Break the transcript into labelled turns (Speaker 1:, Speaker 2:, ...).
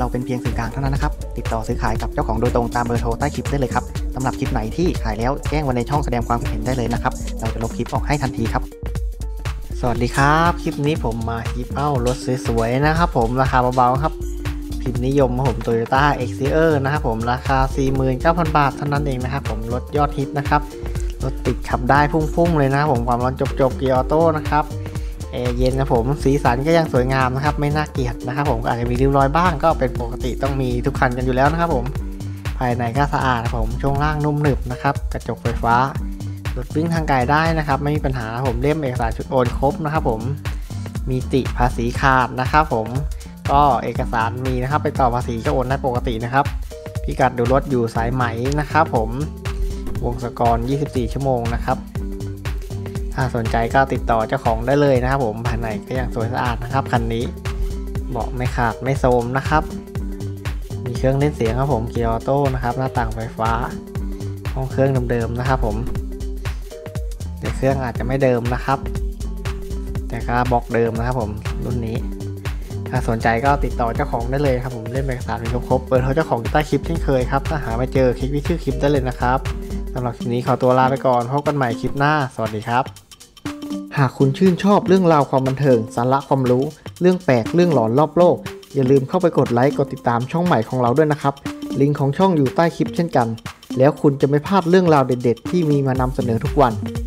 Speaker 1: เราเป็นเพียงสื่อกลางเท่านั้นนะครับติดต่อซื้อขายกับเจ้าของโดยตรงตามเบอร์โทรใต้คลิปได้เลยครับสำหรับคลิปไหนที่ขายแล้วแจ้งไว้ในช่องแสดงความคิดเห็นได้เลยนะครับเราจะลบคลิปออกให้ทันทีครับสวัสดีครับคลิปนี้ผมมาหยิบเอารถสวยๆนะครับผมราคาเบาๆครับพิมพ์นิยมผม Toyota Exia นะครับผมราคา 49,000 บาทเท่านั้นเองนะครับผมรถยอดฮิตนะครับรถติดขับได้พุ่งๆเลยนะครับผมความร้อนจบเกียร์ออโต้นะครับแอร์เย็นนะผมสีสันก็ยังสวยงามนะครับไม่น่าเกลียดนะครับผมอาจจะมีริ้วรอยบ้างก็เป็นปกติต้องมีทุกคันกันอยู่แล้วนะครับผมภายในก็สะอาดนะผมช่วงล่างนุ่มหนึบนะครับกระจกไฟฟ้ารถวิ่งทางไกลได้นะครับไม่มีปัญหาผมเล่มเอกสารชุดโอนครบนะครับผมมีติภาษีขาดนะครับผมก็เอกสารมีนะครับไปต่อภาษีก็โอนได้ปกตินะครับพิกัดดูรถอยู่สายไหมนะครับผมวงศกร24 ชั่วโมงนะครับถ้าสนใจก็ติดต่อเจ้าของได้เลยนะครับผมภายในก็ยังสวยสะอาดนะครับคันนี้เบาะไม่ขาดไม่โทรมนะครับมีเครื่องเล่นเสียงครับผมเกียร์ออโต้นะครับหน้าต่างไฟฟ้าห้องเครื่องเดิมๆนะครับผมแต่เครื่องอาจจะไม่เดิมนะครับแต่ก็บล็อกเดิมนะครับผมรุ่นนี้ถ้าสนใจก็ติดต่อเจ้าของได้เลยครับผมเล่มเอกสารมีครบเปิดเขาเจ้าของใต้คลิปเช่นเคยครับถ้าหาไม่เจอคลิกที่ชื่อคลิปได้เลยนะครับสำหรับคลิปนี้ขอตัวลาไปก่อนพบกันใหม่คลิปหน้าสวัสดีครับหากคุณชื่นชอบเรื่องราวความบันเทิงสาระความรู้เรื่องแปลกเรื่องหลอนรอบโลกอย่าลืมเข้าไปกดไลค์กดติดตามช่องใหม่ของเราด้วยนะครับลิงก์ของช่องอยู่ใต้คลิปเช่นกันแล้วคุณจะไม่พลาดเรื่องราวเด็ดๆที่มีมานำเสนอทุกวัน